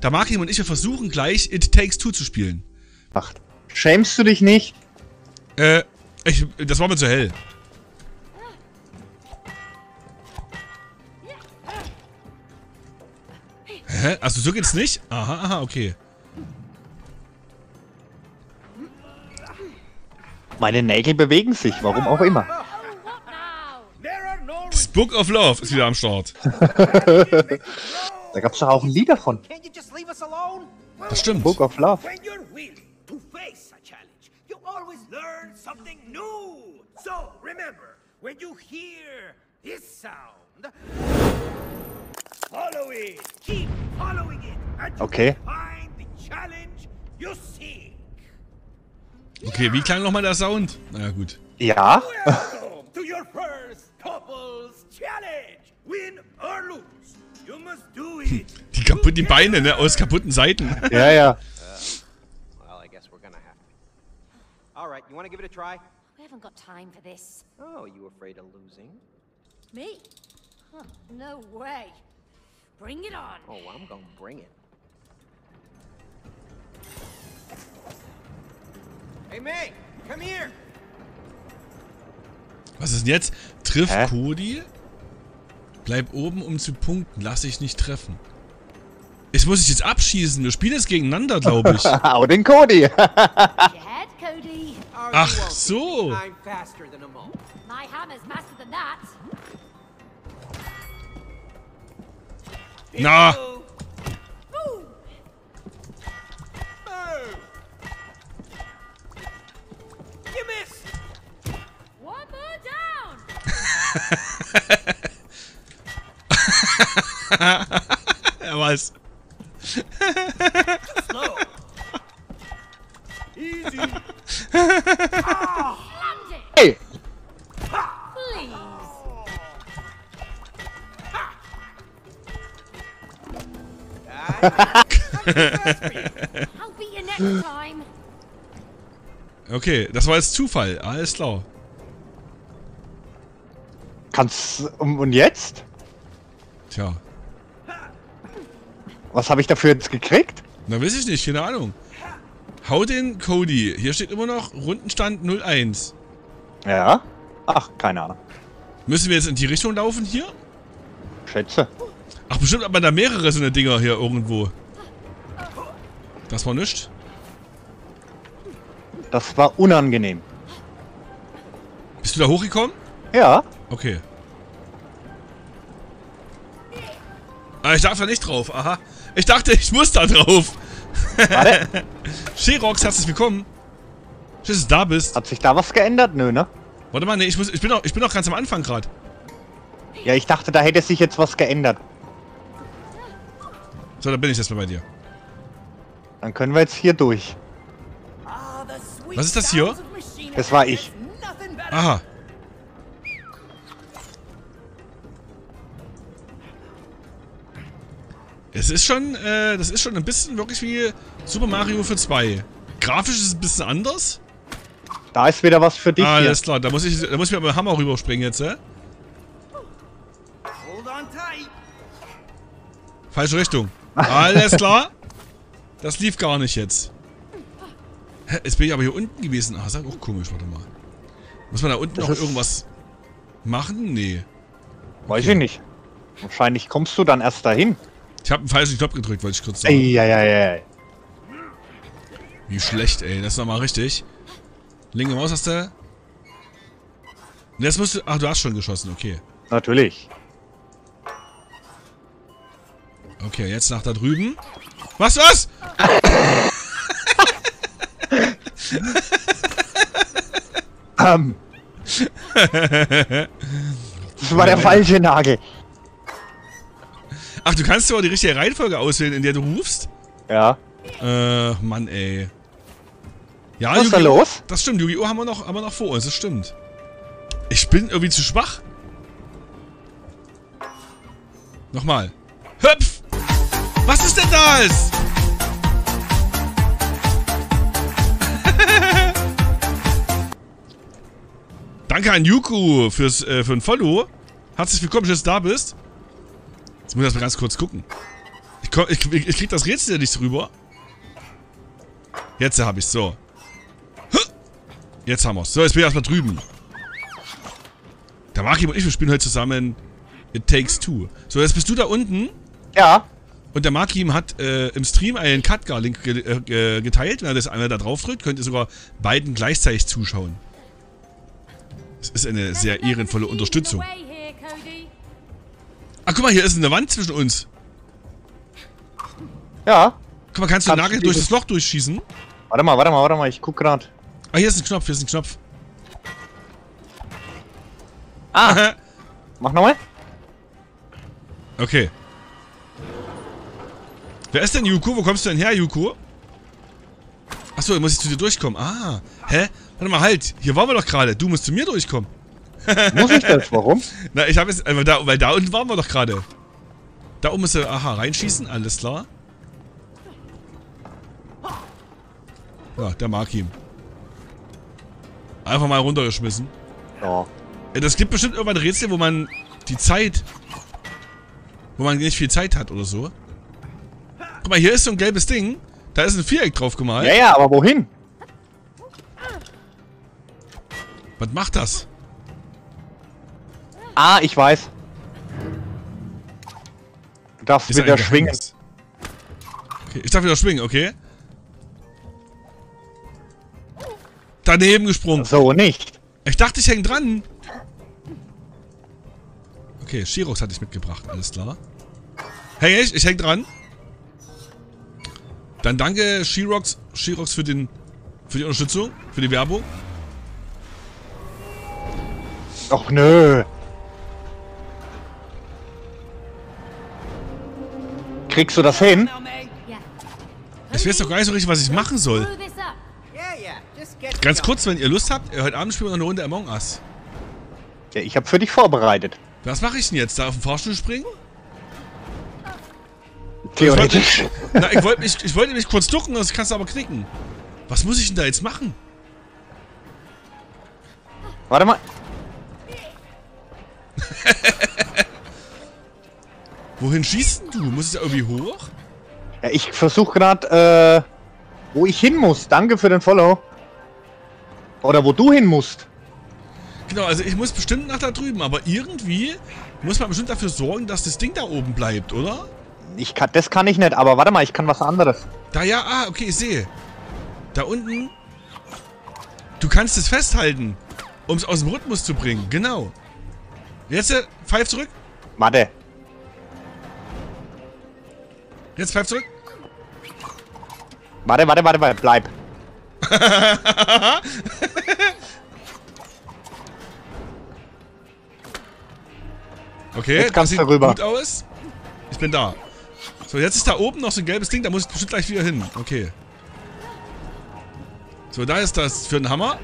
Da Markim und ich, wir versuchen gleich It Takes Two zu spielen. Macht. Schämst du dich nicht? Das war mir zu hell. Hä? Also so geht's nicht? Aha, okay. Meine Nägel bewegen sich, warum auch immer. Das Book of Love ist wieder am Start. Da gab's doch auch ein Lied davon. Das stimmt. Book of Love. Okay. Okay, wie klang nochmal der Sound? Na gut. Ja. Die Beine, ne, aus kaputten Seiten. Ja, ja. Well, I guess we're gonna have to. All right, you want to give it a try? We haven't got time for this. Oh, you afraid of losing? Me? Huh, no way. Bring it on. Oh, I'm gonna bring it. Hey, May, come here. Was ist denn jetzt? Triff Hä? Cody? Bleib oben, um zu punkten. Lass dich nicht treffen. Ich muss dich jetzt abschießen. Wir spielen jetzt gegeneinander, glaube ich. Hau den Cody. Your head, Cody. Ach so. I'm faster than a mole. My hammer's faster than that. Na. Boom. You missed. One more down. Er weiß. Slow. Easy. Land it, Hey. please. I'll beat you next time. Okay, das war jetzt Zufall. Alles klar. Und jetzt? Tja. Was habe ich dafür jetzt gekriegt? Na, weiß ich nicht. Keine Ahnung. Hau den Cody. Hier steht immer noch Rundenstand 0-1. Ja. Ach, keine Ahnung. Müssen wir jetzt in die Richtung laufen hier? Schätze. Ach, bestimmt hat man da mehrere so eine Dinger hier irgendwo. Das war nichts. Das war unangenehm. Bist du da hochgekommen? Ja. Okay. Ah, ich darf da nicht drauf. Aha. Ich dachte, ich muss da drauf. Warte. Sherox, herzlich willkommen. Schön, dass du da bist. Hat sich da was geändert? Nö, ne? Warte mal, nee, ich bin noch ganz am Anfang gerade. Ja, ich dachte, da hätte sich jetzt was geändert. So, dann bin ich jetzt mal bei dir. Dann können wir jetzt hier durch. Was ist das hier? Das war ich. Aha. Es ist schon, das ist schon ein bisschen wirklich wie Super Mario für 2. Grafisch ist es ein bisschen anders. Da ist wieder was für dich hier. Alles klar, da muss ich mit dem Hammer rüberspringen jetzt, Hold on tight. Falsche Richtung. Alles klar. Das lief gar nicht jetzt. Hä, jetzt bin ich aber hier unten gewesen. Ah, das ist auch komisch, warte mal. Muss man da unten noch irgendwas machen? Nee. Weiß ich nicht. Wahrscheinlich kommst du dann erst dahin. Ich habe einen falschen Knopf gedrückt, wollte ich kurz sagen. Eieiei. Wie schlecht, ey. Das ist nochmal richtig. Linke Maustaste. Und jetzt musst du... Ach, du hast schon geschossen, okay. Natürlich. Okay, jetzt nach da drüben. Was? Das war der falsche Nagel. Ach, du kannst ja auch die richtige Reihenfolge auswählen, in der du rufst? Ja. Mann, ey. Ja, Was ist da los? Das stimmt, Yu-Gi-Oh! haben wir noch vor uns, das stimmt. Ich bin irgendwie zu schwach. Nochmal. Hüpf! Was ist denn das? Danke an Yuku für ein Follow. Herzlich willkommen, schön, dass du da bist. Jetzt muss ich erst mal ganz kurz gucken. Ich krieg das Rätsel ja nicht rüber. Jetzt hab ich's, so. Jetzt haben wir's. So, jetzt bin ich erstmal drüben. Der Maki und ich, wir spielen heute zusammen It Takes Two. So, jetzt bist du da unten. Ja. Und der Maki hat im Stream einen Khadgar-Link geteilt. Wenn er das einmal da drauf drückt, könnt ihr sogar beiden gleichzeitig zuschauen. Das ist eine sehr ehrenvolle Unterstützung. Ach, guck mal, hier ist eine Wand zwischen uns. Ja. Guck mal, kannst du den Nagel durch das Loch durchschießen? Warte mal, ich guck grad. Ah, hier ist ein Knopf, Ah. Mach nochmal. Okay. Wer ist denn Yuko? Wo kommst du denn her, Yuko? Achso, muss ich zu dir durchkommen. Ah. Hä? Warte mal, halt. Hier waren wir doch gerade. Du musst zu mir durchkommen. Muss ich das? Warum? Na, ich habe jetzt... weil da unten waren wir doch gerade. Da oben musst du... Aha, reinschießen. Alles klar. Ja, der mag ihn. Einfach mal runtergeschmissen. Ja. Das gibt bestimmt irgendwann Rätsel, wo man die Zeit... wo man nicht viel Zeit hat oder so. Guck mal, hier ist so ein gelbes Ding. Da ist ein Viereck drauf gemalt. Ja, aber wohin? Was macht das? Ah, ich weiß. Du darfst Ist wieder ein schwingen. Geheimnis. Okay, ich darf wieder schwingen, okay. Daneben gesprungen. So nicht. Ich dachte, ich hänge dran. Okay, Shirox hatte ich mitgebracht, alles klar. Häng ich? Ich häng dran. Dann danke Shirox für die Unterstützung, für die Werbung. Och nö. Kriegst du das hin? Ich weiß doch gar nicht so richtig, was ich machen soll. Ganz kurz, wenn ihr Lust habt, heute Abend spielen wir noch eine Runde Among Us. Ja, ich habe für dich vorbereitet. Was mache ich denn jetzt? Da auf den Fahrstuhl springen? Theoretisch. Na, ich wollte mich kurz ducken, das kannst du aber knicken. Was muss ich denn da jetzt machen? Warte mal. Wohin schießt denn du? Muss es ja irgendwie hoch? Ja, ich versuche gerade, wo ich hin muss. Danke für den Follow. Oder wo du hin musst. Genau, also ich muss bestimmt nach da drüben, aber irgendwie muss man bestimmt dafür sorgen, dass das Ding da oben bleibt, oder? Das kann ich nicht, aber warte mal, ich kann was anderes. Da ja, okay, ich sehe. Da unten. Du kannst es festhalten, um es aus dem Rhythmus zu bringen, genau. Jetzt pfeif zurück. Warte. Jetzt pfeif zurück. Warte, bleib. Okay, jetzt das kannst sieht du rüber. gut aus. Ich bin da. So, jetzt ist da oben noch so ein gelbes Ding, da muss ich bestimmt gleich wieder hin. Okay. So, da ist das für den Hammer.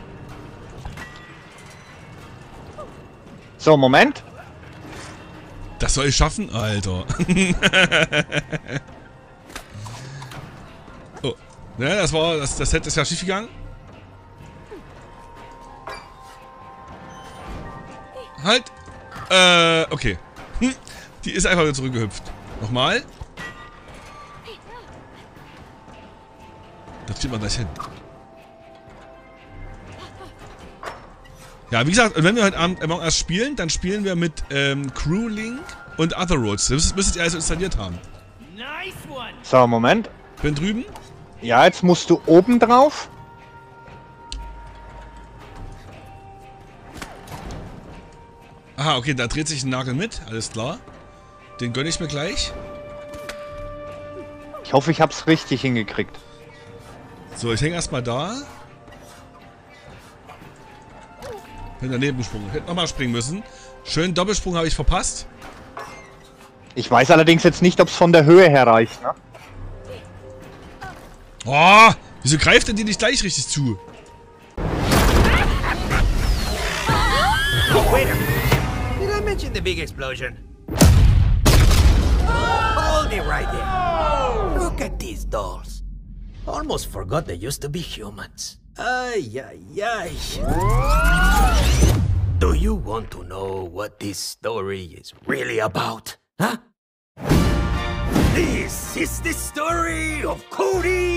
So, Moment. Das soll ich schaffen? Alter. Oh. Ja, das Set ist ja schief gegangen. Halt. Okay. Die ist einfach wieder zurückgehüpft. Nochmal. Das kriegt man gleich hin. Ja, wie gesagt, wenn wir heute Abend Among Us spielen, dann spielen wir mit Crew Link und Otherworlds. Das müsstet ihr also installiert haben. So, Moment. Bin drüben. Ja, jetzt musst du oben drauf. Aha, okay, da dreht sich ein Nagel mit. Alles klar. Den gönne ich mir gleich. Ich hoffe, ich hab's richtig hingekriegt. So, ich hänge erstmal da. Bin daneben gesprungen. Hätte nochmal springen müssen. Schön Doppelsprung habe ich verpasst. Ich weiß allerdings jetzt nicht, ob es von der Höhe her reicht, ne? Oh, wieso greift denn die nicht gleich richtig zu? Wait a minute. Did I mention the big explosion? Hold it right there. Look at these dolls. Almost forgot they used to be humans. Ay, ay, ay. Do you want to know what this story is really about? Huh? This is the story of Cody